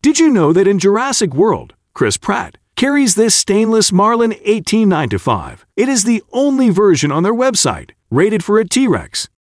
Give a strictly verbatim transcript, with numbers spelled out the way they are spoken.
Did you know that in Jurassic World, Chris Pratt carries this stainless Marlin eighteen nine five? It is the only version on their website rated for a T-Rex.